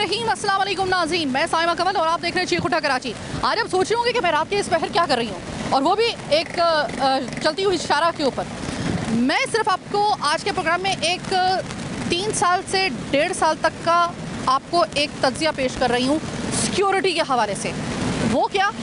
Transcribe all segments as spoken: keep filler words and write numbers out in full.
रहीम अस्सलाम वालेकुम नाज़रीन, मैं साइमा कमल और आप देख रहे हैं चीखुटा कराची। आज आप सोच रहे होंगे कि मैं रात के इस पहर क्या कर रही हूँ, और वो भी एक चलती हुई शारा के ऊपर। मैं सिर्फ आपको आज के प्रोग्राम में एक तीन साल से डेढ़ साल तक का आपको एक तज्जिया पेश कर रही हूँ सिक्योरिटी के हवाले से। वो क्या,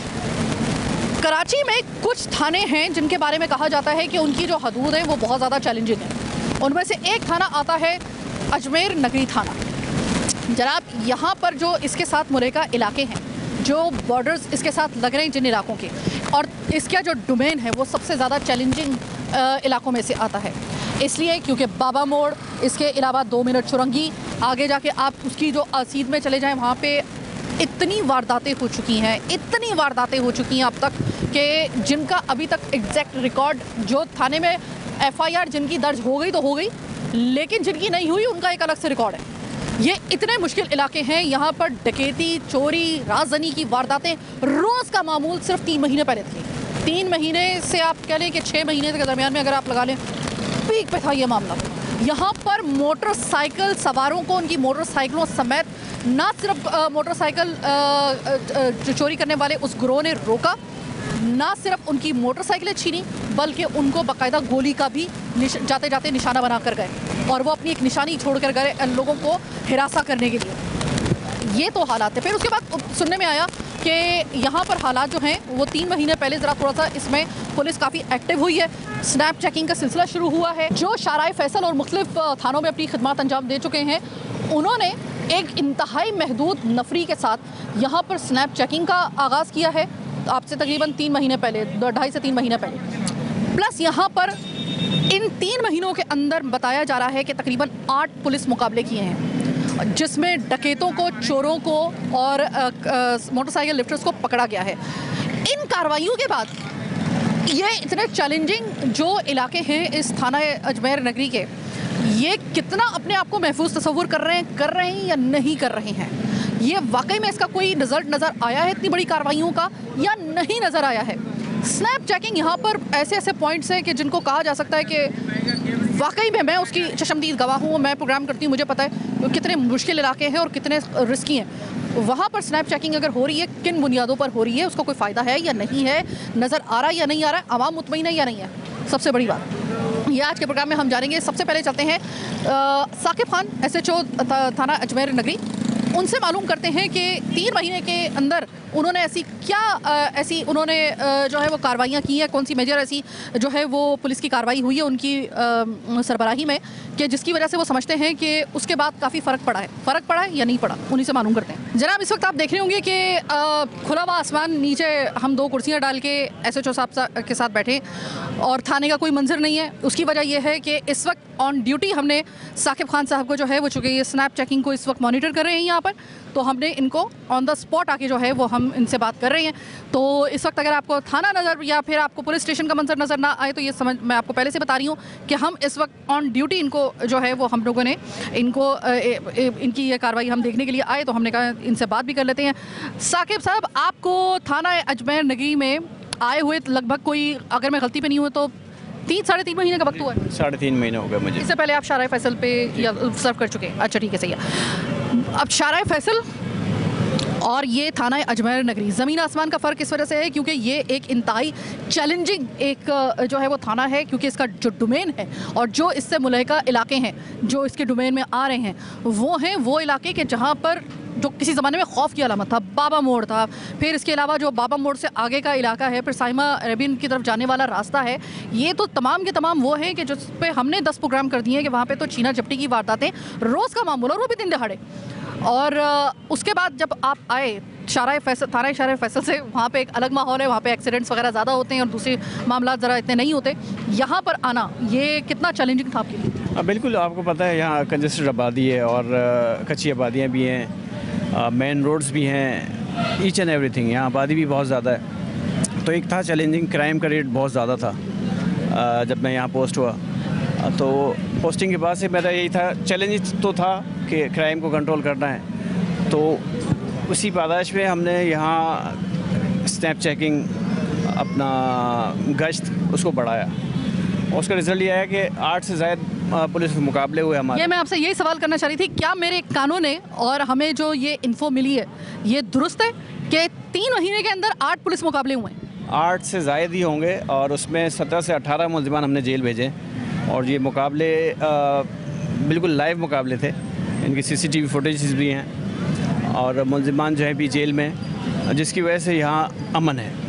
कराची में कुछ थाने हैं जिनके बारे में कहा जाता है कि उनकी जो हदूद है वो बहुत ज़्यादा चैलेंजिंग है। उनमें से एक थाना आता है अजमेर नगरी थाना। जनाब, यहाँ पर जो इसके साथ मुलेका इलाके हैं, जो बॉर्डर्स इसके साथ लग रहे हैं जिन इलाकों के, और इसका जो डोमेन है वो सबसे ज़्यादा चैलेंजिंग इलाकों में से आता है। इसलिए क्योंकि बाबा मोड़, इसके अलावा दो मिनट चुरंगी, आगे जाके आप उसकी जो असीद में चले जाएं, वहाँ पे इतनी वारदातें हो चुकी हैं, इतनी वारदातें हो चुकी हैं अब तक कि जिनका अभी तक एग्जैक्ट रिकॉर्ड, जो थाने में एफ आई आर जिनकी दर्ज हो गई तो हो गई, लेकिन जिनकी नहीं हुई उनका एक अलग से रिकॉर्ड है। ये इतने मुश्किल इलाके हैं, यहाँ पर डकैती, चोरी, राजनी की वारदातें रोज़ का मामूल सिर्फ तीन महीने पहले थी। तीन महीने से आप कह लें कि छः महीने के दरमियान में अगर आप लगा लें, पीक पे था ये मामला। यहाँ पर मोटरसाइकिल सवारों को उनकी मोटरसाइकिलों समेत ना सिर्फ मोटरसाइकिल चोरी करने वाले उस गिरोह ने रोका, ना सिर्फ उनकी मोटरसाइकिलें छीनी, बल्कि उनको बाकायदा गोली का भी जाते जाते निशाना बना कर गए, और वो अपनी एक निशानी छोड़ कर गए लोगों को हिरासा करने के लिए। ये तो हालात है। फिर उसके बाद सुनने में आया कि यहाँ पर हालात जो हैं वो तीन महीने पहले ज़रा थोड़ा सा इसमें पुलिस काफ़ी एक्टिव हुई है, स्नैप चेकिंग का सिलसिला शुरू हुआ है। जो शाराए फैसल और मुख्तलिफ थानों में अपनी खिदमत अंजाम दे चुके हैं, उन्होंने एक इंतहाई महदूद नफरी के साथ यहाँ पर स्नैप चेकिंग का आगाज़ किया है आपसे तकरीबन तीन महीने पहले, ढाई से तीन महीने पहले। प्लस यहाँ पर इन तीन महीनों के अंदर बताया जा रहा है कि तकरीबन आठ पुलिस मुकाबले किए हैं, जिसमें डकैतों को, चोरों को और मोटरसाइकिल लिफ्टर्स को पकड़ा गया है। इन कार्रवाइयों के बाद ये इतने चैलेंजिंग जो इलाके हैं इस थाना अजमेर नगरी के, ये कितना अपने आप को महफूज तस्वुर कर रहे हैं कर रहे हैं या नहीं कर रहे हैं, ये वाकई में इसका कोई रिजल्ट नज़र आया है इतनी बड़ी कार्रवाइयों का या नहीं नज़र आया है। स्नैप चेकिंग यहाँ पर ऐसे ऐसे पॉइंट्स हैं कि जिनको कहा जा सकता है कि वाकई में मैं उसकी चशमदीद गवाह हूँ, मैं प्रोग्राम करती हूँ, मुझे पता है तो कितने मुश्किल इलाके हैं और कितने रिस्की हैं। वहाँ पर स्नैप चेकिंग अगर हो रही है, किन बुनियादों पर हो रही है, उसका कोई फ़ायदा है या नहीं है, नज़र आ रहा है या नहीं आ रहा है, आवाम मुतमईन है या नहीं है, सबसे बड़ी बात ये आज के प्रोग्राम में हम जानेंगे। सबसे पहले चलते हैं Sakib Khan, S H O थाना अजमेर नगरी, उनसे मालूम करते हैं कि तीन महीने के अंदर उन्होंने ऐसी क्या आ, ऐसी उन्होंने आ, जो है वो कार्रवाइयाँ की हैं, कौन सी मेजर ऐसी जो है वो पुलिस की कार्रवाई हुई है उनकी आ, सरबराही में, कि जिसकी वजह से वो समझते हैं कि उसके बाद काफ़ी फ़र्क पड़ा है। फ़र्क पड़ा है या नहीं पड़ा, उन्हीं से मालूम करते हैं। जनाब, इस वक्त आप देख रहे होंगे कि खुला हुआ आसमान, नीचे हम दो कुर्सियाँ डाल के एस एच ओ साहब के साथ बैठे और थाने का कोई मंजर नहीं है। उसकी वजह यह है कि इस वक्त ऑन ड्यूटी हमने साकिब खान साहब को जो है वो, चूँकि ये स्नैप चेकिंग को इस वक्त मॉनिटर कर रहे हैं यहाँ पर, तो हमने इनको ऑन द स्पॉट आके जो है वो हम इनसे बात कर रहे हैं। तो इस वक्त अगर आपको थाना नज़र या फिर आपको पुलिस स्टेशन का मंजर नज़र ना आए तो ये समझ, मैं आपको पहले से बता रही हूँ कि हम इस वक्त ऑन ड्यूटी इनको जो है वो हम लोगों ने इनको ए, ए, इनकी ये कार्रवाई हम देखने के लिए आए, तो हमने कहा इनसे बात भी कर लेते हैं। साकिब साहब, आपको थाना अजमेर नगरी में आए हुए लगभग कोई, अगर मैं गलती पे नहीं हूँ तो तीन साढ़े तीन महीने का वक्त हुआ है। साढ़े तीन महीने हो गए मुझे। इससे पहले आप शाराए फैसल पे या सर्व कर चुके हैं? अच्छा, ठीक है, सही है। अब शाराए फैसल और ये थाना अजमेर नगरी, ज़मीन आसमान का फ़र्क इस वजह से है क्योंकि ये एक इंतहाई चैलेंजिंग एक जो है वो थाना है, क्योंकि इसका जो डोमेन है और जो इससे मुल्हिका इलाके हैं जो इसके डोमेन में आ रहे हैं, वो हैं वो इलाके के जहाँ पर जो किसी ज़माने में खौफ की अलामत था, बाबा मोड़ था, फिर इसके अलावा जो बाबा मोड़ से आगे का इलाका है, फिर साइमा अरेबियन की तरफ जाने वाला रास्ता है, ये तो तमाम के तमाम वो हैं कि जिस पे हमने दस प्रोग्राम कर दिए हैं कि वहाँ पे तो छीना झपटी की वारदातें रोज़ का मामूल, और वो भी दिन दहाड़े। और उसके बाद जब आप आए शाराए फैसल, थाना शाराए फैसल से, वहाँ पे एक अलग माहौल है, वहाँ पे एक्सीडेंट्स वगैरह ज़्यादा होते हैं और दूसरे मामला ज़रा इतने नहीं होते। यहाँ पर आना ये कितना चैलेंजिंग था आपके लिए? बिल्कुल, आपको पता है यहाँ कंजस्टेड आबादी है और कच्ची आबादियाँ भी हैं, मेन रोड्स भी हैं, ईच एंड एवरीथिंग, यहाँ आबादी भी बहुत ज़्यादा है। तो एक था चैलेंजिंग, क्राइम का रेट बहुत ज़्यादा था जब मैं यहाँ पोस्ट हुआ। तो पोस्टिंग के बाद से मेरा यही था, चैलेंज तो था कि क्राइम को कंट्रोल करना है, तो उसी पादाश में हमने यहाँ स्नैप चेकिंग, अपना गश्त, उसको बढ़ाया और उसका रिज़ल्ट ये आया कि आठ से ज़ायद पुलिस मुकाबले हुए हमारे। ये मैं आपसे यही सवाल करना चाह रही थी, क्या मेरे कानों ने और हमें जो ये इन्फो मिली है ये दुरुस्त है कि तीन महीने के अंदर आठ पुलिस मुकाबले हुए हैं? आठ से ज़ायद ही होंगे और उसमें सत्रह से अठारह मुलजिमान हमने जेल भेजे और ये मुकाबले आ, बिल्कुल लाइव मुकाबले थे। इनकी सीसीटीवी फुटेजेस भी हैं और मुलजिमान जो है भी जेल में, जिसकी वजह से यहाँ अमन है।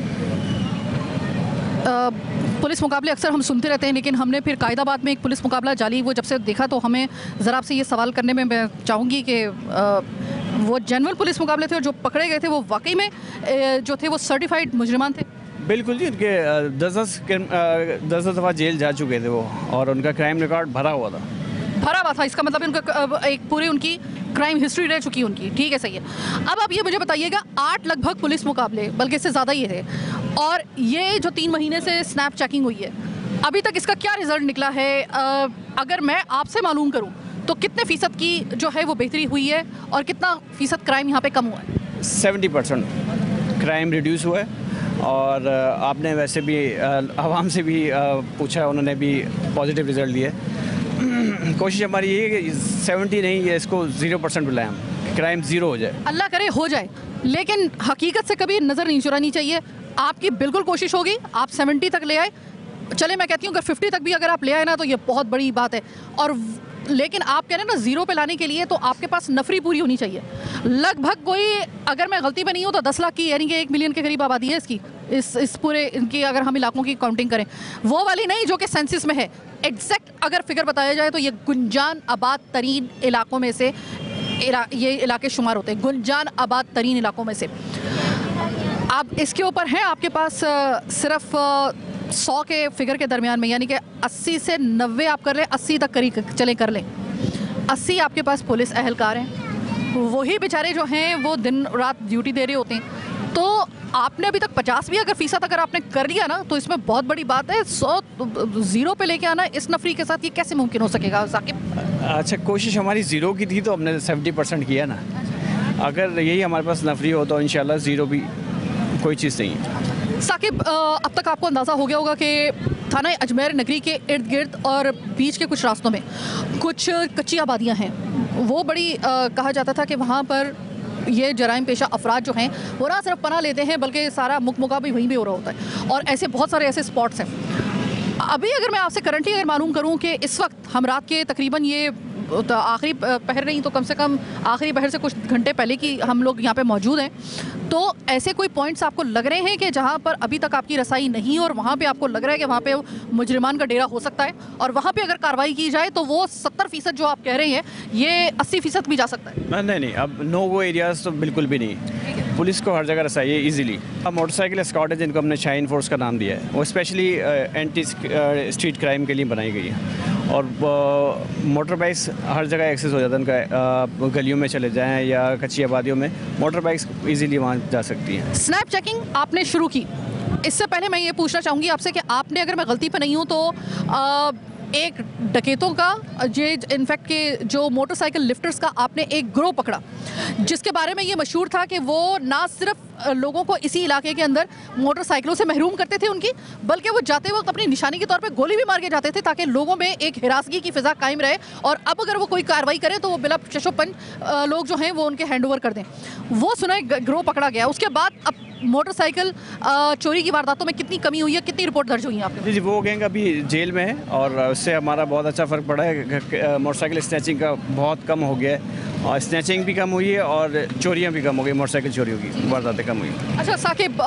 आ, पुलिस मुकाबले अक्सर हम सुनते रहते हैं, लेकिन हमने फिर कायदाबाद में एक पुलिस मुकाबला जाली वो जब से देखा तो हमें ज़रा आपसे ये सवाल करने में मैं चाहूँगी कि वो जेन्युइन पुलिस मुकाबले थे और जो पकड़े गए थे वो वाकई में जो थे वो सर्टिफाइड मुजरिमान थे? बिल्कुल जी, उनके दस दस दस दस दफ़ा जेल जा चुके थे वो और उनका क्राइम रिकॉर्ड भरा हुआ था। भरा हुआ था, इसका मतलब उनका एक पूरी उनकी क्राइम हिस्ट्री रह चुकी है उनकी। ठीक है, सही है। अब आप ये मुझे बताइएगा, आठ लगभग पुलिस मुकाबले, बल्कि इससे ज़्यादा ही थे, और ये जो तीन महीने से स्नैप चेकिंग हुई है, अभी तक इसका क्या रिजल्ट निकला है? आ, अगर मैं आपसे मालूम करूं तो कितने फ़ीसद की जो है वो बेहतरी हुई है और कितना फ़ीसद क्राइम यहाँ पे कम हुआ है? सेवेंटी परसेंट क्राइम रिड्यूस हुआ है और आपने वैसे भी आवाम से भी पूछा, उन्होंने भी पॉजिटिव रिज़ल्ट दिए। कोशिश हमारी ये है कि सेवेंटी नहीं है, इसको ज़ीरो परसेंट बुलाएं हम, क्राइम ज़ीरो हो जाए। अल्लाह करे हो जाए, लेकिन हकीकत से कभी नज़र नहीं चुरानी चाहिए। आपकी बिल्कुल कोशिश होगी, आप सेवेंटी तक ले आए, चले मैं कहती हूँ अगर फिफ्टी तक भी अगर आप ले आए ना तो ये बहुत बड़ी बात है। और लेकिन आप कह रहे हैं ना ज़ीरो पे लाने के लिए तो आपके पास नफरी पूरी होनी चाहिए। लगभग कोई, अगर मैं गलती पे नहीं हूँ तो दस लाख की, यानी कि एक मिलियन के करीब आबादी है इसकी, इस इस पूरे इनकी अगर हम इलाकों की काउंटिंग करें, वो वाली नहीं जो कि सेंसिस में है। एग्जैक्ट अगर फिगर बताया जाए तो ये गुंजान आबाद तरीन इलाकों में से इला, ये इलाके शुमार होते हैं, गुंजान आबाद तरीन इलाकों में से। अब इसके ऊपर हैं आपके पास सिर्फ सौ के फिगर के दरमियान में, यानी कि अस्सी से नब्बे आप कर लें, अस्सी तक करीब चले कर लें, अस्सी आपके पास पुलिस अहलकार हैं, वही बेचारे जो हैं वो दिन रात ड्यूटी दे रहे होते हैं। तो आपने अभी तक पचास भी अगर फीसद अगर आपने कर लिया ना तो इसमें बहुत बड़ी बात है। सौ ज़ीरो पे लेके आना इस नफरी के साथ, ये कैसे मुमकिन हो सकेगा साकिब? अच्छा, कोशिश हमारी ज़ीरो की थी तो हमने सेवेंटी परसेंट किया ना। अगर यही हमारे पास नफरी हो तो इंशाल्लाह ज़ीरो भी कोई चीज़ नहीं है। साकिब, अब तक आपको अंदाज़ा हो गया होगा कि थाना अजमेर नगरी के इर्द गिर्द और बीच के कुछ रास्तों में कुछ कच्ची आबादियाँ हैं। वो बड़ी आ, कहा जाता था कि वहाँ पर ये जराइम पेशा अफराद जो हैं वो ना सिर्फ पनाह लेते हैं बल्कि सारा मुक मुका भी वहीं पे हो रहा होता है, और ऐसे बहुत सारे ऐसे स्पॉट्स हैं। अभी अगर मैं आपसे करंटली अगर मालूम करूँ कि इस वक्त हम रात के तकरीबन ये तो आखिरी पहर नहीं तो कम से कम आखिरी पहर से कुछ घंटे पहले की हम लोग यहाँ पे मौजूद हैं, तो ऐसे कोई पॉइंट्स आपको लग रहे हैं कि जहाँ पर अभी तक आपकी रसाई नहीं और वहाँ पे आपको लग रहा है कि वहाँ पे मुजरिमान का डेरा हो सकता है, और वहाँ पे अगर कार्रवाई की जाए तो वो सत्तर फीसद जो आप कह रहे हैं ये अस्सी फीसद भी जा सकता है? नहीं नहीं, अब नो गो एरियाज तो बिल्कुल भी नहीं। पुलिस को हर जगह रसाई है ईजिली। अब मोटरसाइकिल स्क्वाड है जिनको हमने शाइन फोर्स का नाम दिया है, वो स्पेशली एंटी स्ट्रीट क्राइम के लिए बनाई गई है, और मोटर बाइक्स हर जगह एक्सेस हो जाता है उनका। गलियों में चले जाएं या कच्ची आबादियों में मोटर बाइक्स इजीली वहाँ जा सकती हैं। स्नैप चेकिंग आपने शुरू की, इससे पहले मैं ये पूछना चाहूँगी आपसे कि आपने, अगर मैं गलती पर नहीं हूँ तो आ, एक डकैतों का जे इनफैक्ट के जो मोटरसाइकिल लिफ्टर्स का आपने एक ग्रोह पकड़ा, जिसके बारे में ये मशहूर था कि वो ना सिर्फ लोगों को इसी इलाके के अंदर मोटरसाइकिलों से महरूम करते थे उनकी, बल्कि वो जाते वक्त अपनी निशानी के तौर पे गोली भी मार के जाते थे ताकि लोगों में एक हिरासगी की फ़िज़ा कायम रहे, और अब अगर वो कोई कार्रवाई करे तो वो बिला चशोपन लोग जो हैं वो उनके हैंड ओवर कर दें। वो सुना ग्रोह पकड़ा गया, उसके बाद अब मोटरसाइकिल चोरी की वारदातों में कितनी कमी हुई है, कितनी रिपोर्ट दर्ज हुई है आपके? जी जी, वो गैंग अभी जेल में है और उससे हमारा बहुत अच्छा फ़र्क पड़ा है। मोटरसाइकिल स्नैचिंग का बहुत कम हो गया है, और स्नैचिंग भी कम हुई है और चोरियाँ भी कम हो गई, मोटरसाइकिल चोरियों की वारदातें कम हुई। अच्छा साकिब,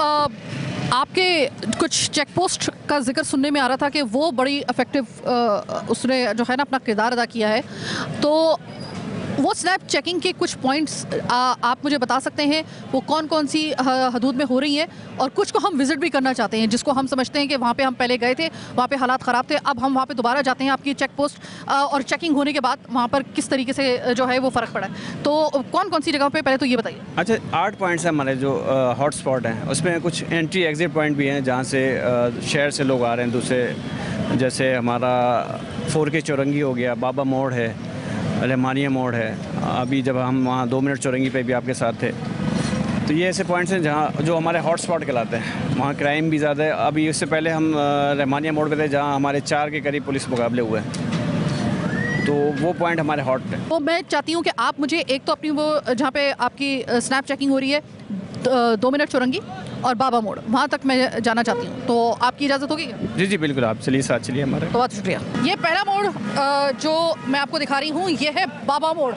आपके कुछ चेक पोस्ट का जिक्र सुनने में आ रहा था कि वो बड़ी इफेक्टिव उसने जो है ना अपना किरदार अदा किया है, तो वो स्नैप चेकिंग के कुछ पॉइंट्स आ, आप मुझे बता सकते हैं वो कौन कौन सी हदूद में हो रही हैं, और कुछ को हम विज़िट भी करना चाहते हैं जिसको हम समझते हैं कि वहाँ पे हम पहले गए थे, वहाँ पे हालात ख़राब थे, अब हम वहाँ पे दोबारा जाते हैं आपकी चेक पोस्ट और चेकिंग होने के बाद वहाँ पर किस तरीके से जो है वो फ़र्क पड़ा है। तो कौन कौन सी जगह पर, पहले तो ये बताइए। अच्छा, आठ पॉइंट्स हैं हमारे जो हॉट स्पॉट हैं, उसमें कुछ एंट्री एग्ज़िट पॉइंट भी हैं जहाँ से शहर से लोग आ रहे हैं दूसरे, जैसे हमारा फोर के चौरंगी हो गया, बाबा मोड़ है, रहमानिया मोड़ है। अभी जब हम वहाँ दो मिनट चौरंगी पे भी आपके साथ थे, तो ये ऐसे पॉइंट्स हैं जहाँ जो हमारे हॉट स्पॉट कहलाते हैं, वहाँ क्राइम भी ज़्यादा है। अभी इससे पहले हम रहमानिया मोड़ पे थे जहाँ हमारे चार के करीब पुलिस मुकाबले हुए हैं। तो वो पॉइंट हमारे हॉट है। तो मैं चाहती हूँ कि आप मुझे एक तो अपनी वो जहाँ पे आपकी स्नैप चेकिंग हो रही है द- दो मिनट चुरंगी और बाबा मोड़, वहाँ तक मैं जाना चाहती हूँ, तो आपकी इजाज़त होगी क्या? जी जी बिल्कुल, आप चलिए साथ चलिए हमारे। तो बहुत शुक्रिया। ये पहला मोड़ अ, जो मैं आपको दिखा रही हूँ ये है बाबा मोड़।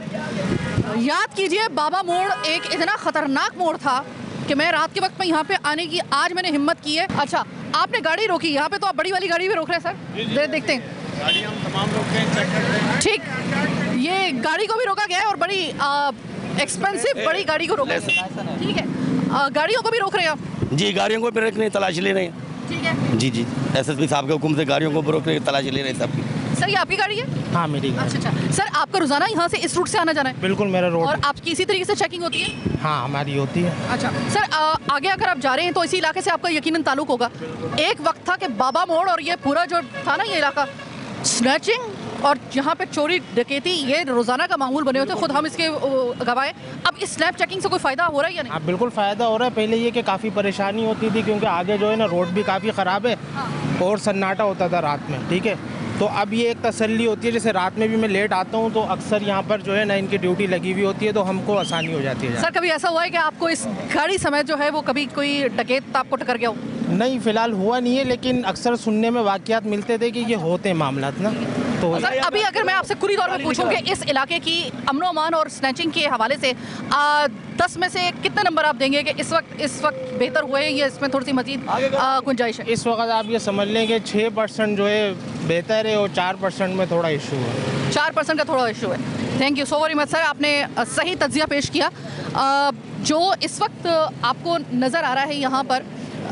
याद कीजिए बाबा मोड़ एक इतना ख़तरनाक मोड़ था कि मैं रात के वक्त में यहाँ पे आने की आज मैंने हिम्मत की है। अच्छा, आपने गाड़ी रोकी यहाँ पे, तो आप बड़ी वाली गाड़ी भी रोक रहे हैं सर? दे, देखते हैं गाड़ी हम तमाम लोग चेक करते हैं। ठीक, ये गाड़ी को भी रोका गया है और बड़ी एक्सपेंसिव बड़ी गाड़ी को रोका गया है। ठीक है, आ, गाड़ियों को भी रोक रहे हैं आप? जी, गाड़ियों को भी रोक रहे हैं, तलाशी ले रहे हैं। ठीक है जी जी, एसएसपी साहब के हुक्म से गाड़ियों को भी रोक रहे हैं, तलाशी ले रहे हैं सबकी। सर, ये आपकी गाड़ी है? हाँ मेरी गाड़ी। अच्छा अच्छा सर, आपका रोजाना यहाँ से इस रूट से आना जाना है? बिल्कुल मेरा रोड। और आपकी इसी तरीके से चेकिंग होती है? हाँ हमारी होती है। अच्छा सर, आ, आगे अगर आप जा रहे हैं तो इसी इलाके से आपका यकीनन ताल्लुक होगा। एक वक्त था कि बाबा मोड़ और ये पूरा जो था ना ये इलाका, स्नैचिंग और यहाँ पे चोरी डकैती ये रोजाना का मामूल बने होते, खुद हम इसके गवाह हैं। अब इस स्नैप चेकिंग से कोई फायदा हो रहा है या नहीं? हाँ बिल्कुल फ़ायदा हो रहा है। पहले ये कि काफ़ी परेशानी होती थी क्योंकि आगे जो है ना रोड भी काफ़ी ख़राब है और सन्नाटा होता था रात में। ठीक है, तो अब ये एक तसल्ली होती है, जैसे रात में भी मैं लेट आता हूँ तो अक्सर यहाँ पर जो है ना इनकी ड्यूटी लगी हुई होती है, तो हमको आसानी हो जाती है। सर, कभी ऐसा हुआ है कि आपको इस गाड़ी समय जो है वो कभी कोई डकैत आपको टक्कर गया हो? नहीं, फ़िलहाल हुआ नहीं है, लेकिन अक्सर सुनने में वाक़यात मिलते थे कि ये होते हैं मामलात ना। तो सर, अभी अगर मैं आपसे कुली तौर पे पूछूं कि इस इलाके की अमनो अमान और स्नैचिंग के हवाले से आ, दस में से कितने नंबर आप देंगे कि इस वक्त इस वक्त बेहतर हुए हैं या इसमें थोड़ी सी मजीद आ, गुंजाइश है? इस वक्त आप ये समझ लें कि छः परसेंट जो है बेहतर है और चार परसेंट में थोड़ा इशू है। चार परसेंट का थोड़ा इशू है। Thank you so very much sir, आपने अ, सही तज्जिया पेश किया। अ, जो इस वक्त आपको नज़र आ रहा है यहाँ पर,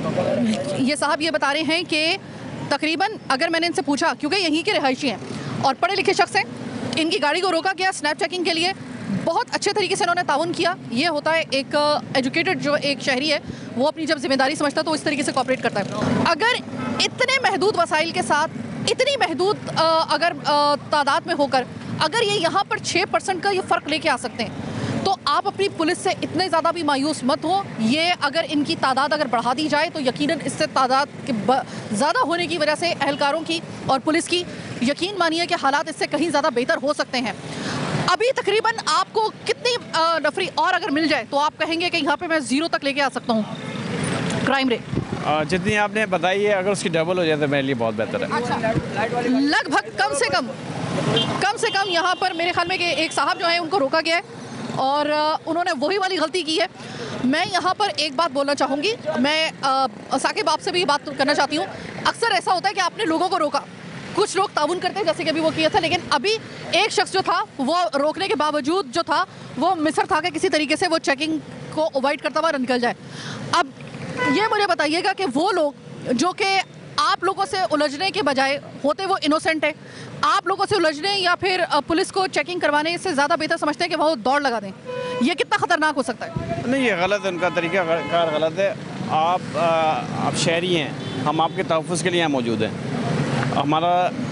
ये साहब ये बता रहे हैं कि तकरीबन अगर मैंने इनसे पूछा, क्योंकि यहीं के रिहायशी हैं और पढ़े लिखे शख्स हैं, इनकी गाड़ी को रोका गया स्नैप चेकिंग के लिए, बहुत अच्छे तरीके से इन्होंने ताउन किया। ये होता है एक एजुकेटेड जो एक शहरी है वो अपनी जब जिम्मेदारी समझता है तो इस तरीके से कॉपरेट करता है। अगर इतने महदूद वसाइल के साथ इतनी महदूद अ, अगर अ, तादाद में होकर अगर ये यहाँ पर छः परसेंट का ये फ़र्क लेके आ सकते हैं, तो आप अपनी पुलिस से इतने ज़्यादा भी मायूस मत हो। ये अगर इनकी तादाद अगर बढ़ा दी जाए तो यकीनन इससे तादाद के ज़्यादा होने की वजह से एहलकारों की और पुलिस की यकीन मानिए कि हालात इससे कहीं ज़्यादा बेहतर हो सकते हैं। अभी तकरीबन आपको कितनी अ, नफरी और अगर मिल जाए तो आप कहेंगे कि यहाँ पे मैं ज़ीरो तक लेके आ सकता हूँ क्राइम रेट? आ, जितनी आपने बताई है अगर उसकी डबल हो जाए तो मेरे लिए बहुत बेहतर है। अच्छा, लगभग कम से कम कम से कम यहाँ पर मेरे ख्याल में कि एक साहब जो है उनको रोका गया है और अ, उन्होंने वही वाली गलती की है। मैं यहाँ पर एक बात बोलना चाहूँगी, मैं अ, साकिब आपसे भी बात करना चाहती हूँ। अक्सर ऐसा होता है कि आपने लोगों को रोका, कुछ लोग ताउन करते हैं जैसे कि अभी वो किया था, लेकिन अभी एक शख्स जो था वो रोकने के बावजूद जो था वो मिसर था कि किसी तरीके से वो चेकिंग को अवॉइड करता हुआ निकल जाए। अब ये मुझे बताइएगा कि वो लोग जो कि आप लोगों से उलझने के बजाय होते वो इनोसेंट है, आप लोगों से उलझने या फिर अ, पुलिस को चेकिंग करवाने से ज़्यादा बेहतर समझते हैं कि वो दौड़ लगा दें, ये कितना ख़तरनाक हो सकता है? नहीं, ये गलत है, उनका तरीका कार गलत है। आप आ, आप शहरी हैं, हम आपके तहफ़्फ़ुज़ के लिए यहाँ मौजूद हैं। हमारा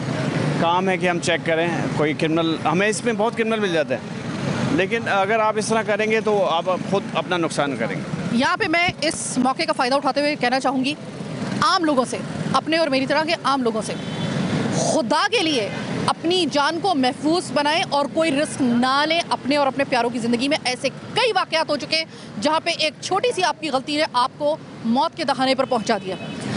काम है कि हम चेक करें कोई क्रिमिनल, हमें इसमें बहुत क्रिमिनल मिल जाते हैं, लेकिन अगर आप इस तरह करेंगे तो आप खुद अपना नुकसान करेंगे। यहाँ पे मैं इस मौके का फ़ायदा उठाते हुए कहना चाहूँगी आम लोगों से, अपने और मेरी तरह के आम लोगों से, खुदा के लिए अपनी जान को महफूज बनाएं और कोई रिस्क ना लें अपने और अपने प्यारों की ज़िंदगी में। ऐसे कई वाक़यात हो चुके हैं जहाँ पे एक छोटी सी आपकी गलती ने आपको मौत के दहाने पर पहुँचा दिया।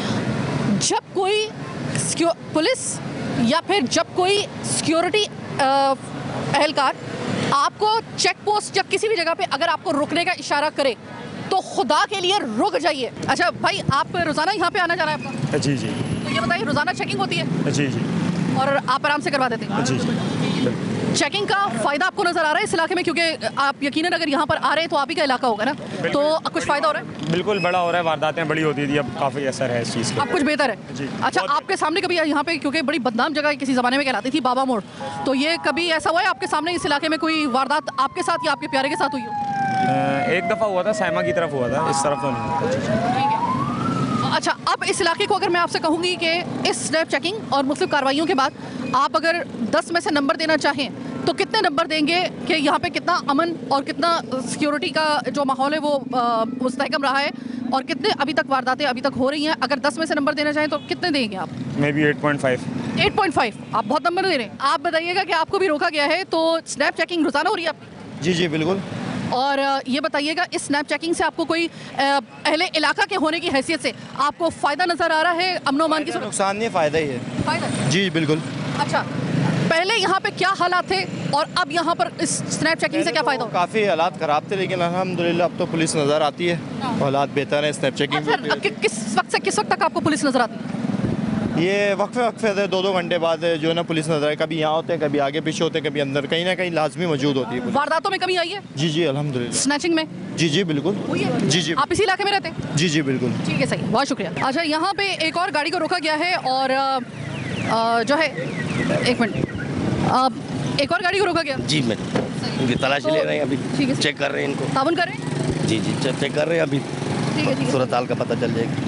जब कोई पुलिस या फिर जब कोई सिक्योरिटी एहलकार आपको चेक पोस्ट या किसी भी जगह पे अगर आपको रुकने का इशारा करे तो खुदा के लिए रुक जाइए। अच्छा भाई, आप रोज़ाना यहाँ पे आना जाना है आपका? जी जी। तो ये बताइए, रोज़ाना चेकिंग होती है? जी जी। और आप आराम से करवा देते हैं? जी जी। चेकिंग का फ़ायदा आपको नज़र आ रहा है इस इलाके में, क्योंकि आप यकीनन अगर यहाँ पर आ रहे हैं तो आप ही का इलाका होगा ना, तो कुछ फ़ायदा हो रहा है? बिल्कुल बड़ा हो रहा है, वारदातें बड़ी होती थी, अब काफ़ी असर है इस चीज़ का। अब कुछ बेहतर है जी। अच्छा, आपके सामने कभी यहाँ पे, क्योंकि बड़ी बदनाम जगह किसी ज़माने में कहलाती थी बाबा मोड़, तो ये कभी ऐसा हुआ है आपके सामने इस इलाके में कोई वारदात आपके साथ या आपके प्यारे के साथ हुई हो? एक दफ़ा हुआ था, साइमा की तरफ हुआ था, इस तरफ तो नहीं हुआ। अच्छा, अब इस इलाके को अगर मैं आपसे कहूँगी कि इस स्नैप चेकिंग और मुख्तलिफ कार्रवाइयों के बाद आप अगर दस में से नंबर देना चाहें तो कितने नंबर देंगे कि यहाँ पे कितना अमन और कितना सिक्योरिटी का जो माहौल है वो मुस्तहकम रहा है और कितने अभी तक वारदातें अभी तक हो रही हैं? अगर दस में से नंबर देना चाहें तो कितने देंगे आप? Maybe eight point five. Eight point five, आप बहुत नंबर दे रहे हैं। आप बताइएगा कि आपको भी रोका गया है, तो स्नैप चेकिंग रोजाना हो रही है आपकी? जी जी बिल्कुल। और अ, ये बताइएगा इस स्नैप चेकिंग से आपको कोई अ, अहले इलाका के होने की हैसियत से आपको फ़ायदा नज़र आ रहा है? अमनो अमान की सूरत? नुकसान नहीं, फ़ायदा ही है। फ़ायदा। जी बिल्कुल। अच्छा, पहले यहाँ पे क्या हालात थे और अब यहाँ पर इस स्नैप चेकिंग से क्या फ़ायदा होगा? काफ़ी हालात ख़राब थे, लेकिन अल्हम्दुलिल्लाह अब तो पुलिस नज़र आती है, हालात बेहतर है। स्नैप चेकिंग सर, अब कि- किस वक्त से किस वक्त तक आपको पुलिस नज़र आती है? ये वक्फे वक्फे से दो दो घंटे बाद जो है ना पुलिस नज़र है, कभी यहाँ होते हैं, कभी आगे पीछे होते हैं, कभी अंदर, कहीं ना कहीं लाजमी मौजूद होती है पुलिस। वारदातों में कमी आई है? जी जी अल्हम्दुलिल्लाह। स्नैचिंग में जी जी बिल्कुल। हुई है? जी जी आप इसी इलाके में रहते हैं? जी जी बिल्कुल। ठीक है, सही, बहुत शुक्रिया। अच्छा, यहाँ पे एक और गाड़ी को रोका गया है और अ, अ, जो है एक मिनट अ, एक और गाड़ी को रोका गया। जी मैं इनकी तलाशी तो- ले रहे हैं अभी, ठीक है, चेक कर रहे हैं इनको। ताबन कर रहे हैं? जी जी चेक चेक कर रहे हैं अभी, ठीक है, ठीक है। सूरत हाल का पता चल जाएगा।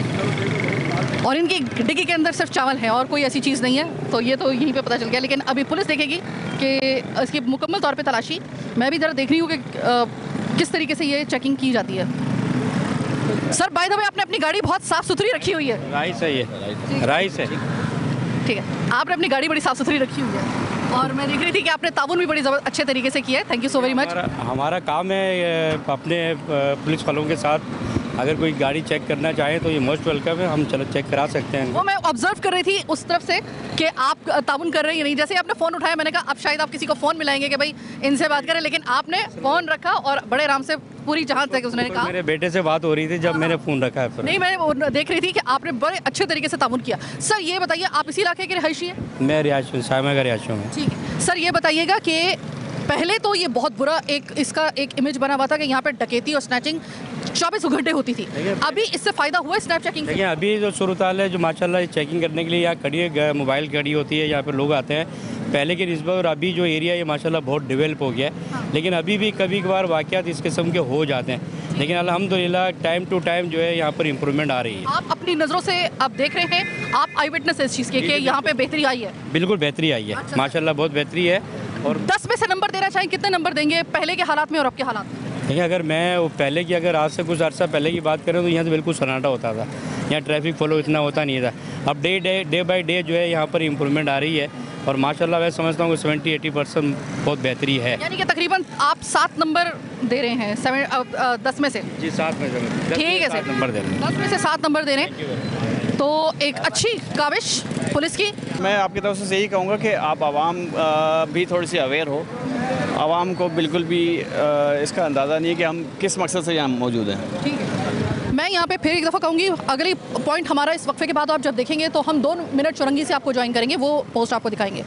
और इनकी डिग्गी के अंदर सिर्फ चावल है और कोई ऐसी चीज़ नहीं है, तो ये तो यहीं पे पता चल गया। लेकिन अभी पुलिस देखेगी कि इसकी मुकम्मल तौर पे तलाशी। मैं भी ज़रा देख रही हूँ कि अ, किस तरीके से ये चेकिंग की जाती है। सर, बाय द वे, आपने अपनी गाड़ी बहुत साफ़ सुथरी रखी हुई है। राइस है ये, राइस है। ठीक है, आपने अपनी गाड़ी बड़ी साफ़ सुथरी रखी हुई है और मैं देख रही थी कि आपने ताबुन भी बड़ी ज़बर अच्छे तरीके से किया है। Thank you so very much. हमारा हमारा काम है ये, अपने अ, पुलिस वालों के साथ अगर कोई गाड़ी चेक करना चाहे तो ये मोस्ट वेलकम है, हम चलो चेक करा सकते हैं। वो मैं ऑब्जर्व कर रही थी उस तरफ से कि आप ताबुन कर रहे हैं नहीं। जैसे आपने फ़ोन उठाया, मैंने कहा अब शायद आप किसी को फ़ोन मिलाएंगे कि भाई इनसे बात करें, लेकिन आपने फ़ोन रखा और बड़े आराम से पूरी जहाँ तक उसने कहा। मेरे बेटे से बात हो रही थी जब मैंने फ़ोन रखा है फिर। नहीं, मैं वो देख रही थी कि आपने बड़े अच्छे तरीके से ताबुन किया। सर, ये बताइए, आप इसी इलाके के रहायशी हैं? मैं रिहायश सायमा का रिहायशी हूँ। ठीक है। सर, ये बताइएगा कि पहले तो ये बहुत बुरा एक इसका एक इमेज बना हुआ था कि यहाँ पे डकैती और स्नैचिंग चौबीस घंटे होती थी। अभी इससे फ़ायदा हुआ है स्नैप चेकिंग से? देखिए अभी जो सूरत हाल है, जो माशाल्लाह चेकिंग करने के लिए यहाँ खड़ी है, मोबाइल खड़ी होती है, यहाँ पे लोग आते हैं पहले की निस्बत, और अभी जो एरिया है माशाल्लाह बहुत डेवलप हो गया है। लेकिन अभी भी कभी कभार वाक़यात इस किस्म के हो जाते हैं, लेकिन अल्हम्दुलिल्लाह टाइम टू टाइम जो है यहाँ पर इम्प्रूवमेंट आ रही है। आप अपनी नज़रों से आप देख रहे हैं, आप आई विटनेस इस चीज़ के कि यहाँ पे बेहतरी आई है? बिल्कुल बेहतरी आई है, अच्छा। माशाल्लाह बहुत बेहतरी है। और दस में से नंबर देना चाहें, कितने नंबर देंगे पहले के हालात में और अब के हालात में? देखिए अगर मैं वो पहले की अगर आज से कुछ अर्सा पहले की बात करें तो यहाँ से बिल्कुल सन्नाटा होता था, यहाँ ट्रैफिक फ्लो इतना होता नहीं था। अब day day day by day जो है यहाँ पर इम्प्रूवमेंट आ रही है, और माशाल्लाह मैं समझता हूँ कि सेवेंटी एटी परसेंट बहुत बेहतरी है। यानी कि तकरीबन आप सात नंबर दे रहे हैं सेवन अ, अ, दस में से? जी सात में से ठीक है सर, नंबर दे रहे हैं। दस में से सात नंबर दे रहे हैं, तो एक अच्छी काविश पुलिस की। मैं आपकी तरफ से यही कहूँगा कि आप आवाम अ, भी थोड़ी सी अवेयर हो। आवाम को बिल्कुल भी अ, इसका अंदाज़ा नहीं है कि हम किस मकसद से यहाँ मौजूद हैं। ठीक है, मैं यहाँ पे फिर एक दफ़ा कहूँगी, अगली पॉइंट हमारा इस वक्फे के बाद आप जब देखेंगे तो हम दो मिनट चुरंगी से आपको ज्वाइन करेंगे, वो पोस्ट आपको दिखाएंगे।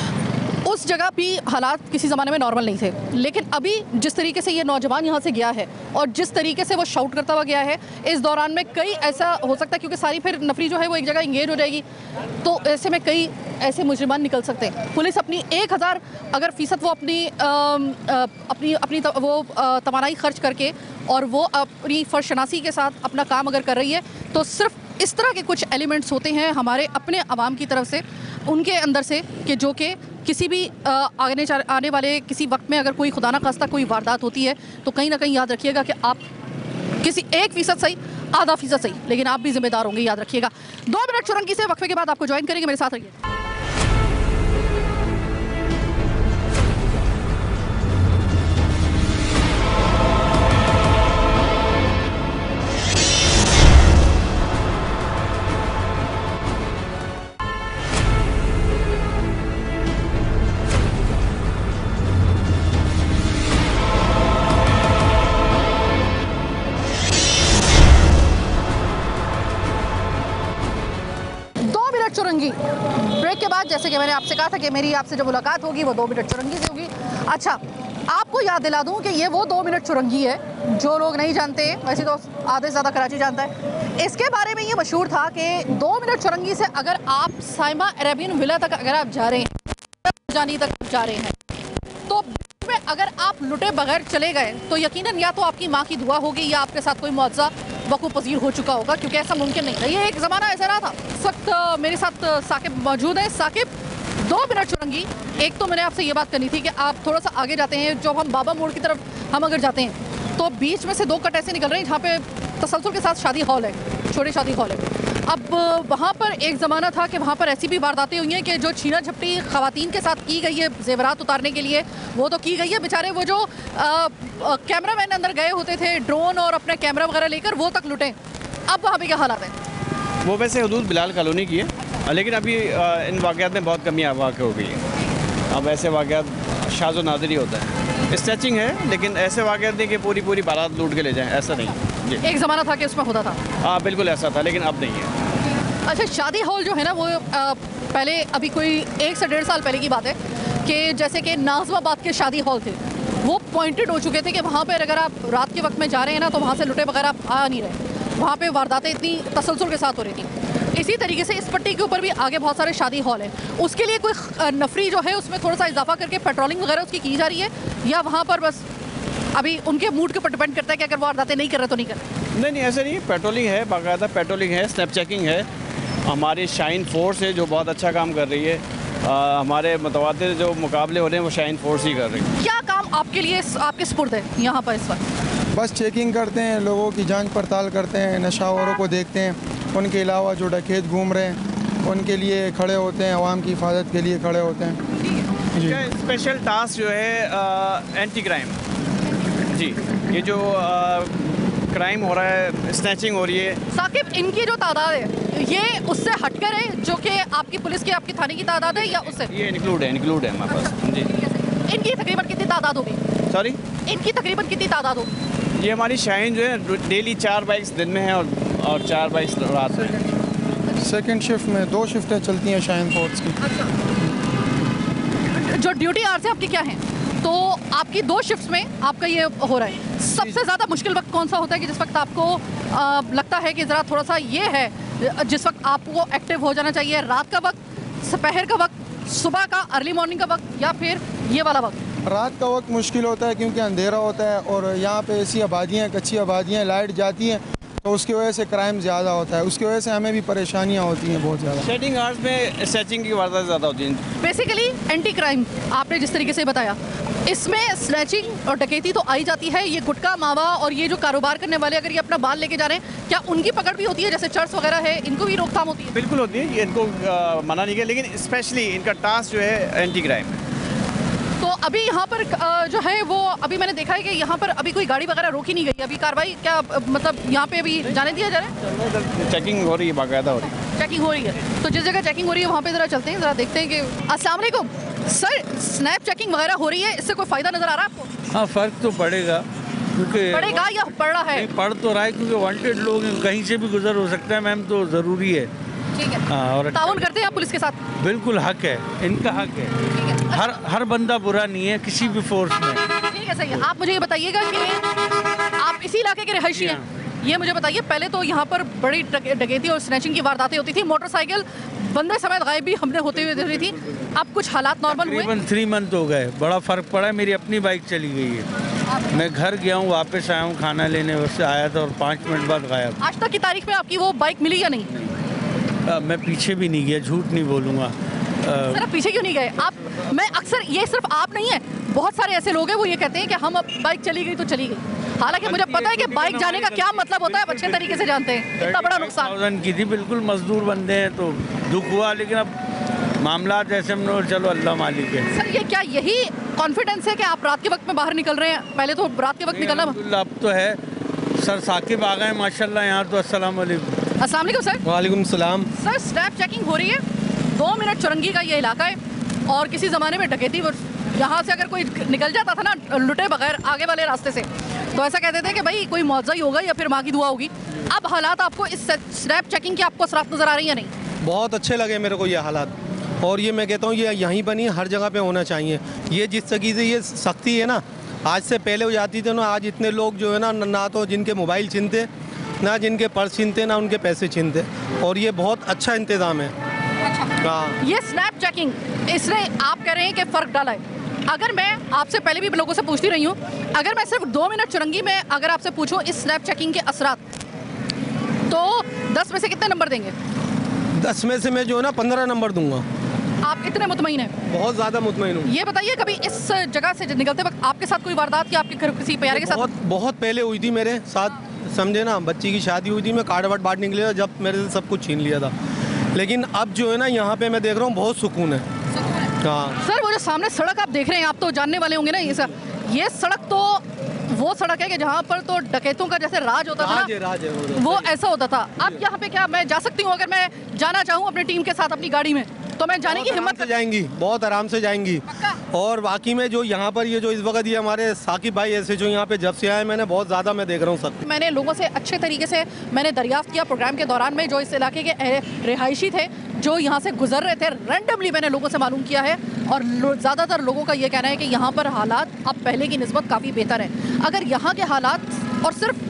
उस जगह भी हालात किसी ज़माने में नॉर्मल नहीं थे, लेकिन अभी जिस तरीके से ये नौजवान यहाँ से गया है और जिस तरीके से वो शाउट करता हुआ गया है, इस दौरान में कई ऐसा हो सकता है, क्योंकि सारी फिर नफरी जो है वो एक जगह इंगेज हो जाएगी, तो ऐसे में कई ऐसे मुजरिमान निकल सकते हैं। पुलिस अपनी एक हज़ार अगर फ़ीसद वो अपनी अम, अ, अपनी अपनी त, वो अ, तवानाई खर्च करके और वो अपनी फर्शनासी के साथ अपना काम अगर कर रही है, तो सिर्फ इस तरह के कुछ एलिमेंट्स होते हैं हमारे अपने अवाम की तरफ से, उनके अंदर से, कि जो कि किसी भी अ, आने आने वाले किसी वक्त में अगर कोई खुदा ना खास्ता कोई वारदात होती है, तो कहीं ना कहीं याद रखिएगा कि आप किसी एक फ़ीसद सही, आधा फ़ीसद सही, लेकिन आप भी जिम्मेदार होंगे, याद रखिएगा। दो मिनट चुरंगी से वक्फे के बाद आपको ज्वाइन करेंगे, मेरे साथ रहिए। चुरंगी ब्रेक के बाद, जैसे कि मैंने आपसे कहा था कि मेरी आपसे जो मुलाकात होगी वो दो मिनट चुरंगी से होगी। अच्छा, आपको याद दिला दूं कि ये वो दो मिनट चुरंगी है जो लोग नहीं जानते, वैसे तो आधे से ज़्यादा कराची जानता है। इसके बारे में ये मशहूर था कि दो मिनट चुरंगी से अगर आप साइमा अरेबियन विला तक अगर आप जा रहे हैं, जानी तक जा रहे हैं, तो में अगर आप लुटे बगैर चले गए तो यकीनन या तो आपकी माँ की दुआ होगी या आपके साथ कोई मुआवजा वकूफ़ पजीर हो चुका होगा, क्योंकि ऐसा मुमकिन नहीं था। ये एक ज़माना ऐसा रहा था। इस वक्त मेरे साथ साकिब मौजूद है। साकिब, दो मिनट चुरंगी, एक तो मैंने आपसे ये बात करनी थी कि आप थोड़ा सा आगे जाते हैं, जो हम बाबा मोड़ की तरफ हम अगर जाते हैं तो बीच में से दो कट ऐसे निकल रहे हैं जहाँ पे तसलसल के साथ शादी हॉल है, छोटी शादी हॉल है। अब वहाँ पर एक ज़माना था कि वहाँ पर ऐसी भी वारदातें हुई हैं कि जो छीना झपटी ख़वातीन के साथ की गई है जेवरात उतारने के लिए, वो तो की गई है। बेचारे वो जो कैमरा मैन अंदर गए होते थे ड्रोन और अपना कैमरा वगैरह लेकर, वो तक लुटे। अब वहाँ पे क्या हालात हैं? वो वैसे हदूद बिलाल कॉलोनी की है, लेकिन अभी इन वाक़यात में बहुत कमी वाक़ हो गई है। अब ऐसे वाक़यात शाज़ो नादिर ही होता है। स्ट्रेचिंग है, लेकिन ऐसे वाक़यात नहीं कि पूरी पूरी बारात लूट के ले जाएं, ऐसा नहीं जी। एक ज़माना था कि उसमें होता था। हाँ बिल्कुल ऐसा था, लेकिन अब नहीं है। अच्छा, शादी हॉल जो है ना वो आ, पहले अभी कोई एक से डेढ़ साल पहले की बात है कि जैसे कि नाज़िमाबाद के शादी हॉल थे, वो पॉइंटेड हो चुके थे कि वहाँ पर अगर आप रात के वक्त में जा रहे हैं ना तो वहाँ से लुटे वगैरह आप आ नहीं रहे। वहाँ पे वारदातें इतनी तसलसल के साथ हो रही थी। इसी तरीके से इस पट्टी के ऊपर भी आगे बहुत सारे शादी हॉल हैं। उसके लिए कोई नफरी जो है उसमें थोड़ा सा इजाफा करके पेट्रोलिंग वगैरह उसकी की जा रही है, या वहाँ पर बस अभी उनके मूड के ऊपर डिपेंड करता है कि अगर वो वारदातें नहीं कर रहे तो नहीं कर रहे? नहीं नहीं ऐसा नहीं, पेट्रोलिंग है, बाकायदा पेट्रोलिंग है, स्नैप चेकिंग है। हमारी शाइन फोर्स है जो बहुत अच्छा काम कर रही है। आ, हमारे मुतवातिर जो मुकाबले हो रहे हैं वो शाइन फोर्स ही कर रही है। क्या काम आपके लिए आपके स्पुर्द है यहाँ पर इस वक्त? बस चेकिंग करते हैं, लोगों की जांच पड़ताल करते हैं, नशावरों को देखते हैं। उनके अलावा जो डकैत घूम रहे हैं उनके लिए खड़े होते हैं, आवाम की हिफाजत के लिए खड़े होते हैं जी। स्पेशल टास्क जो है एंटी क्राइम जी, ये जो आ, क्राइम हो रहा है, स्नैचिंग हो रही है। साकिब, इनकी जो तादाद है ये उससे हटकर है जो कि आपकी पुलिस की आपकी थाने की तादाद है, या उससे? ये इंक्लूड है, इंक्लूड है हमारे पास जी। इनकी तकरीबन कितनी तादाद होगी? सॉरी, इनकी तकरीबन कितनी तादाद होगी? ये हमारी शाइन जो है डेली चार बाइक्स दिन में है और, और चार बाइक्स रात में। सेकंड शिफ्ट में दो शिफ्टें चलती हैं शाइन फोर्स की। जो ड्यूटी आवर्स है आपकी क्या हैं? तो आपकी दो शिफ्ट्स में आपका ये हो रहा है। सबसे ज़्यादा मुश्किल वक्त कौन सा होता है कि जिस वक्त आपको आ, लगता है कि ज़रा थोड़ा सा ये है जिस वक्त आपको एक्टिव हो जाना चाहिए? रात का वक्त, दोपहर का वक्त, सुबह का अर्ली मॉर्निंग का वक्त, या फिर ये वाला वक्त? रात का वक्त मुश्किल होता है क्योंकि अंधेरा होता है और यहाँ पे ऐसी आबादियाँ, कच्ची आबादियाँ, लाइट जाती हैं तो उसकी वजह से क्राइम ज़्यादा होता है। उसकी वजह से हमें भी परेशानियाँ होती हैं बहुत ज़्यादा। सेटिंग आवर्स में स्नैचिंग की वारदात ज़्यादा होती हैं। बेसिकली एंटी क्राइम आपने जिस तरीके से बताया, इसमें स्नैचिंग और डकैती तो आई जाती है। ये गुटखा मावा और ये जो कारोबार करने वाले अगर ये अपना बाल लेके जा रहे हैं, क्या उनकी पकड़ भी होती है? जैसे चर्च वगैरह है, इनको भी रोकथाम होती है? बिल्कुल होती है, ये इनको आ, मना नहीं किया, लेकिन स्पेशली इनका टास्क जो है एंटी क्राइम है। तो अभी यहाँ पर अ, जो है वो अभी मैंने देखा है कि यहाँ पर अभी कोई गाड़ी वगैरह रोकी नहीं गई। अभी कार्रवाई क्या अ, मतलब यहाँ पे अभी जाने दिया जा रहा है? चेकिंग हो रही है, बाकायदा हो रही है। चेकिंग हो रही है, तो जिस जगह चेकिंग हो रही है वहाँ पे ज़रा चलते हैं, ज़रा देखते हैं कि अस्सलाम वालेकुम सर, स्नैप चेकिंग वगैरह हो रही है, इससे कोई फ़ायदा नज़र आ रहा है आपको? हाँ, फ़र्क तो पड़ेगा क्योंकि पड़ेगा या पड़ रहा है? नहीं, पड़ तो रहा है क्योंकि वांटेड लोग हैं, कहीं से भी गुजर हो सकता है मैम, तो ज़रूरी है। ठीक है। हाँ, और ताउन करते हैं आप पुलिस के साथ? बिल्कुल हक है, इनका हक है। ठीक है, हर हर बंदा बुरा नहीं है किसी भी फोर्स में। ठीक है, सही है। आप मुझे ये बताइएगा कि आप इसी इलाके के रहायशी हैं? ये मुझे बताइए, पहले तो यहाँ पर बड़ी डकैती और स्नैचिंग की वारदातें होती थी, मोटरसाइकिल बंदे समेत गायब भी हमने होते हुए देखी थी। अब कुछ हालात नॉर्मल हुए? तकरीबन थ्री मंथ हो गए, बड़ा फ़र्क पड़ा है। मेरी अपनी बाइक चली गई है, मैं घर गया हूँ, वापस आया हूँ, खाना लेने से आया था और पाँच मिनट बाद गायब। आज तक की तारीख में आपकी वो बाइक मिली या नहीं? आ, मैं पीछे भी नहीं गया, झूठ नहीं बोलूँगा। सर, आप पीछे क्यों नहीं गए? आप, मैं अक्सर, ये सिर्फ आप नहीं है, बहुत सारे ऐसे लोग हैं वो ये कहते हैं कि हम अब बाइक चली गई तो चली गई। हालांकि मुझे पता है कि बाइक जाने का क्या मतलब होता है, आप अच्छे तरीके से जानते हैं। इतना बड़ा नुकसान की थी, बिल्कुल मजदूर बंदे हैं तो दुख हुआ, लेकिन अब मामला ऐसे हम चलो अल्लाह मालिक है। सर, ये क्या यही कॉन्फिडेंस है कि आप रात के वक्त में बाहर निकल रहे हैं? पहले तो रात के वक्त निकलना। अब तो है सर, साकिब आ गए माशाल्लाह यहाँ तो। अस्सलाम वालेकुम। अस्सलाम वालेकुम सर। वालेकुम सलाम। सर, स्नैप चेकिंग हो रही है, दो मिनट चुरंगी का ये इलाका है और किसी ज़माने में डकैती, यहाँ से अगर कोई निकल जाता था ना लुटे बगैर आगे वाले रास्ते से, तो ऐसा कहते थे कि भाई कोई मुआवजा ही होगा या फिर माँ की दुआ होगी। अब हालात आपको इस स्नैप चेकिंग की आपको असरात नज़र आ रही है नहीं? बहुत अच्छे लगे मेरे को ये हालात, और ये मैं कहता हूँ ये यहीं पर नहीं, हर जगह पे होना चाहिए। ये जिस तरीके से ये सख्ती है ना, आज से पहले हो जाती थी ना, आज इतने लोग जो है ना, ना तो जिनके मोबाइल छीनते, ना जिनके पर्स छीनते, ना उनके पैसे छीनते, और ये बहुत अच्छा इंतज़ाम है। हाँ, ये स्नैप चेकिंग, इसने आप कह रहे हैं कि फ़र्क डाला है। अगर मैं आपसे पहले भी लोगों से पूछती रही हूँ, अगर मैं सिर्फ दो मिनट चुरंगी में अगर आपसे पूछूं इस स्नैप चेकिंग के असरात, तो दस में से कितने नंबर देंगे? दस में से मैं जो है ना पंद्रह नंबर दूंगा। आप इतने मुतमईन हैं? बहुत ज़्यादा मुतमईन हूँ। ये बताइए, कभी इस जगह से निकलते वक्त आपके साथ कोई वारदात या आपके घर किसी प्यारे के साथ? बहुत बहुत पहले हुई थी मेरे साथ, समझे ना, बच्ची की शादी हुई थी, मैं कार्ड वार्ड बांट निकले जब मेरे से सब कुछ छीन लिया था। लेकिन अब जो है ना यहाँ पे मैं देख रहा हूँ बहुत सुकून है। हाँ सर, वो जो सामने सड़क आप देख रहे हैं, आप तो जानने वाले होंगे ना ये सर, ये सड़क तो वो सड़क है कि जहाँ पर तो डकैतों का जैसे राज होता था राज है, राज है, वो, वो ऐसा होता था। आप यहाँ पे क्या मैं जा सकती हूँ? अगर मैं जाना चाहूँ अपनी टीम के साथ अपनी गाड़ी में, तो मैं जाने की हिम्मत से जाएंगी, बहुत आराम से जाएंगी। और बाकी में जो यहाँ पर ये जो इस वक्त ये हमारे साकिब भाई ऐसे जो यहाँ पे जब से आए, मैंने बहुत ज़्यादा मैं देख रहा हूँ सब। मैंने लोगों से अच्छे तरीके से मैंने दरियाफ्त किया प्रोग्राम के दौरान में, जो इस इलाके के रिहायशी थे जो यहाँ से गुजर रहे थे, रैंडमली मैंने लोगों से मालूम किया है, और ज़्यादातर लोगों का ये कहना है कि यहाँ पर हालात अब पहले की निस्बत काफ़ी बेहतर हैं। अगर यहाँ के हालात, और सिर्फ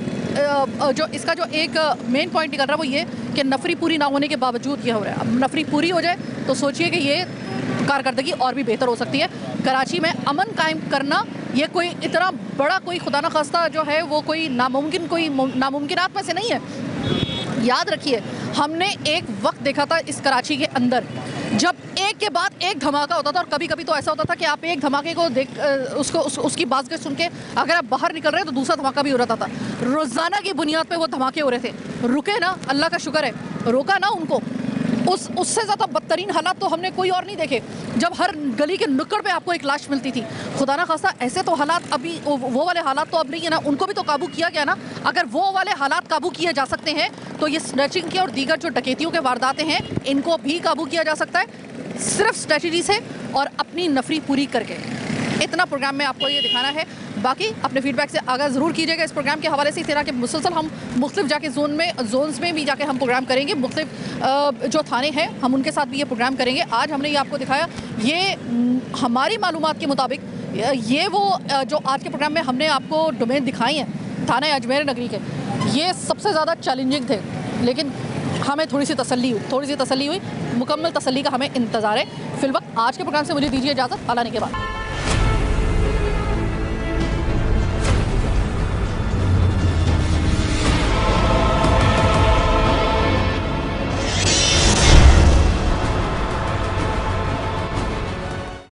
जो इसका जो एक मेन पॉइंट निकल रहा है वो ये कि नफरी पूरी ना होने के बावजूद ये हो रहा है। अब नफरी पूरी हो जाए तो सोचिए कि ये कारकर्दगी और भी बेहतर हो सकती है। कराची में अमन कायम करना ये कोई इतना बड़ा कोई खुदा न खास्ता जो है वो कोई नामुमकिन कोई नामुमकिनात में से नहीं है। याद रखिए, हमने एक वक्त देखा था इस कराची के अंदर जब एक के बाद एक धमाका होता था, और कभी कभी तो ऐसा होता था कि आप एक धमाके को देख उसको उस, उसकी बातचीत सुन के अगर आप बाहर निकल रहे हैं तो दूसरा धमाका भी हो रहा था। रोज़ाना की बुनियाद पे वो धमाके हो रहे थे। रुके ना, अल्लाह का शुक्र है, रोका ना उनको। उस उससे ज़्यादा बदतरीन हालात तो हमने कोई और नहीं देखे, जब हर गली के नुक्कड़ पे आपको एक लाश मिलती थी। खुदा ना खासा ऐसे तो हालात अभी, वो वाले हालात तो अब नहीं है ना, उनको भी तो काबू किया गया ना। अगर वो वाले हालात काबू किए जा सकते हैं तो ये स्नैचिंग के और दीगर जो डकैतियों के वारदातें हैं इनको भी काबू किया जा सकता है, सिर्फ स्ट्रेटजी से और अपनी नफरी पूरी करके। इतना प्रोग्राम में आपको ये दिखाना है। बाकी अपने फीडबैक से आगाह ज़रूर कीजिएगा इस प्रोग्राम के हवाले से। इस तरह के मुसलसल हम मुख्तलिफ जाके जोन में जोन्स में भी जाके हम प्रोग्राम करेंगे। मुख्तलिफ जो थाने हैं हम उनके साथ भी ये प्रोग्राम करेंगे। आज हमने ये आपको दिखाया, ये हमारी मालूमात के मुताबिक ये वो जो आज के प्रोग्राम में हमने आपको डोमेन दिखाई हैं थाना अजमेर नगरी के, ये सबसे ज़्यादा चैलेंजिंग थे, लेकिन हमें थोड़ी सी तसल्ली हुई थोड़ी सी तसल्ली हुई मुकम्मल तसल्ली का हमें इंतज़ार है। फिलवक्त आज के प्रोग्राम से मुझे दीजिए इजाज़त, आलाने के बाद।